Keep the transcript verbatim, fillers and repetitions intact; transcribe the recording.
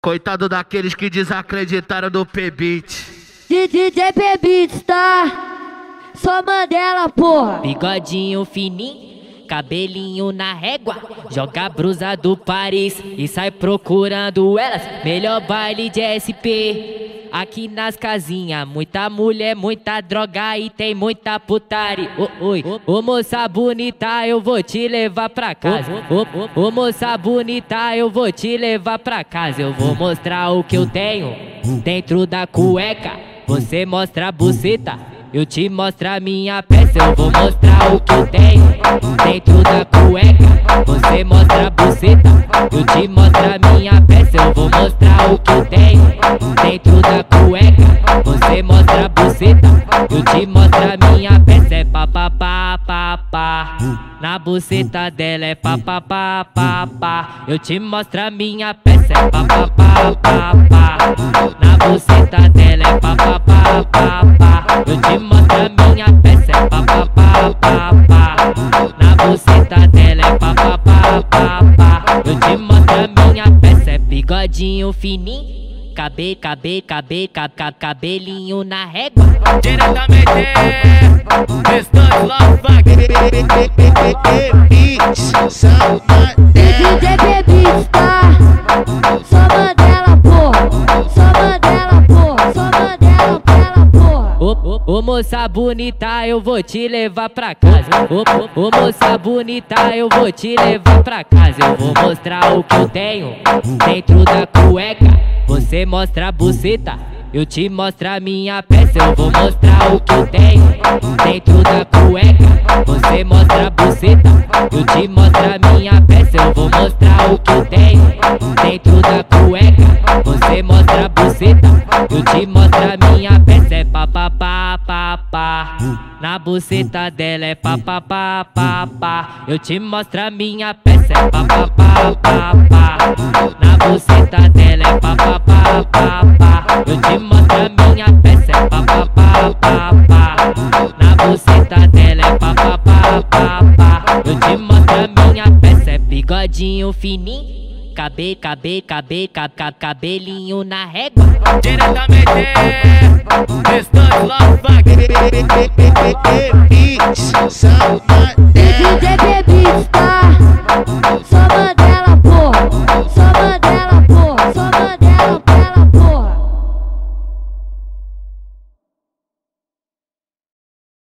Coitado daqueles que desacreditaram do P-Beat. D J P-Beat, tá? Só Mandela, porra. Bigodinho fininho, cabelinho na régua, joga a brusa do Paris e sai procurando elas. Melhor baile de S P aqui nas casinhas, muita mulher, muita droga e tem muita putaria. Ô, oi, ô moça bonita, eu vou te levar pra casa. Ô, ô, ô moça bonita, eu vou te levar pra casa. Eu vou mostrar o que eu tenho dentro da cueca. Você mostra a buceta, eu te mostro a minha peça. Eu vou mostrar o que eu tenho dentro da cueca. Você mostra a buceta, eu te mostro a minha peça. Eu vou mostrar o que eu tenho dentro da cueca. Você mostra a buceta, eu te mostro a minha peça. É pá pá pá pá pá, na buceta dela é pá pá pá pá pá. Eu te mostro a minha peça. É pá pá pá pá pá, na buceta dela é pá pá pá pá pá. Eu te mostro a minha peça. É pá pá pá pá pá, na buceta dela é pá pá pá pá pá. Eu te mostro a minha peça. É bigodinho fininho, cabe, cabe, cabe, cabe, cabelinho na régua. Diretamente Restante Lava D J P-Beat, tá? Só Mandela, porra. Só Mandela, porra. Só Mandela, Mandela, porra. Ô, ô, ô moça bonita, eu vou te levar pra casa. Ô, ô, ô moça bonita, eu vou te levar pra casa. Eu vou mostrar o que eu tenho dentro da cueca. Você mostra a buceta, eu te mostro a minha peça. Eu vou mostrar o que eu tenho dentro da cueca. Você mostra a buceta, eu te mostro a minha peça. Eu vou mostrar o que eu tenho dentro da cueca. Você mostra a buceta, eu te mostro a minha peça. É pá pá pá pá pá, na buceta dela é pá pá pá pá pá. Eu te mostro a minha peça. É pá pá pá pá pá, na buceta dela é pá pá pá pá pá. Eu te mostro a minha peça. É pá pá pá pá pá, na buceta dela é pá pá pá pá pá. Eu te mostro a minha peça. É bigodinho fininho, cabe, cabe, cabe, cabe, cabelinho na régua. Diretamente Restante Lava D J P-Beat, tá? Só Mandela.